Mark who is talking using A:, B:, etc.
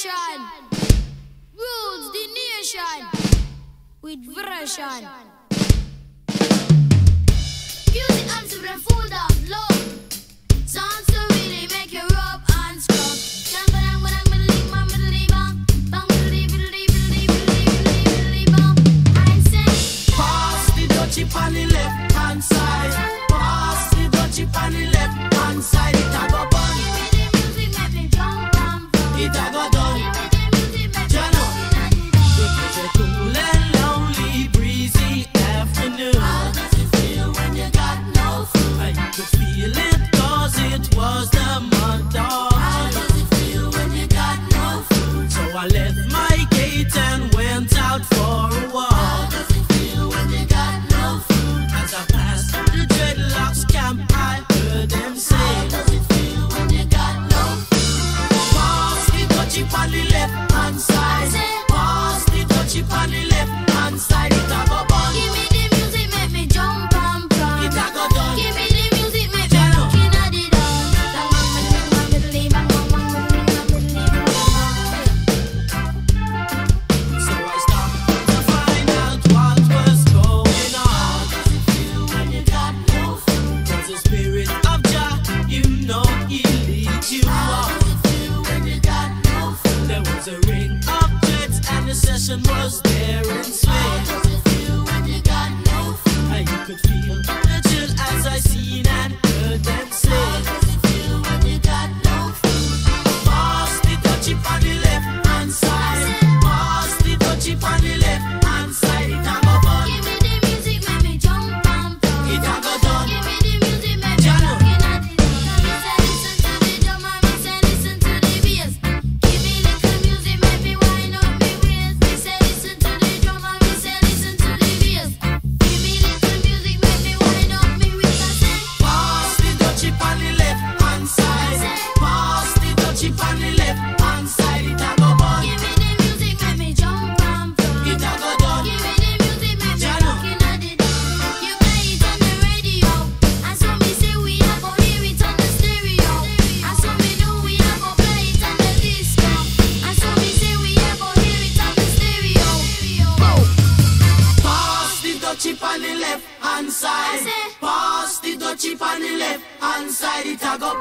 A: station rules the nation with version. Music and super food of love. Songs to really make you rub and scrub.
B: Pass the dutchie on the left hand side. Pass the dutchie on the left hand side. It a go bun.
A: Give me the music, make me jump and from.
B: It a go done.
A: Give me the music, make me
B: Jano.
A: jump.
B: It's a cool and lonely, breezy afternoon.
A: How does it feel when you got no food?
B: I could feel it 'cause it was the month of
A: How does it feel when you got no food?
B: So I left my gate and went out for a
A: How
B: walk.
A: does it feel when you got no food?
B: As I passed the dreadlocks camp, I heard them
A: How
B: say,
A: does it feel when you got no food?
B: pass the dutchie on the left hand side. Pass the dutchie on the left hand side. It a go bun.
A: Give me the music, make me jump and from.
B: It a go done.
A: Give me the music, make me looking at the dawn.
B: So I stopped to find out what was going on.
A: How does it feel when you got no food?
B: 'Cause the spirit of Jah, you know he leads you
A: How
B: on.
A: does it feel when you got no food?
B: There was a ring of jets and the session was there in
A: How
B: swing.
A: does it feel when you got no food?
B: And you could feel the chill as I seen and heard them
A: How
B: say,
A: does it feel when you got no food?
B: pass the dutchie on the left hand side. Pass the dutchie on the left hand side. It a go bun.
A: Give me the music, make me jump and from.
B: It a go done.
A: Give me the music, make me
B: Jano.
A: looking at the dawn. Me say listen to the drum and me say listen to the bass. Give me little music, make me wind up me waist. Me say listen to the drum and me say listen to the bass. Give me little music, make me wind up me waist. I say
B: Pass the dutchie on the left hand side. Pass the dutchie on the left hand side. It a go bun.
A: give me the music, make me jump and from.
B: It a go done.
A: Give me the music, make me
B: Jano.
A: looking at the dawn. You play it on the radio, and so me say we a go hear it on the stereo. And so me know we a go play it on the disco. And so me say we a go hear it on the stereo.
B: Pass the dutchie on the left hand side. Pass the dutchie on the left hand side. It a go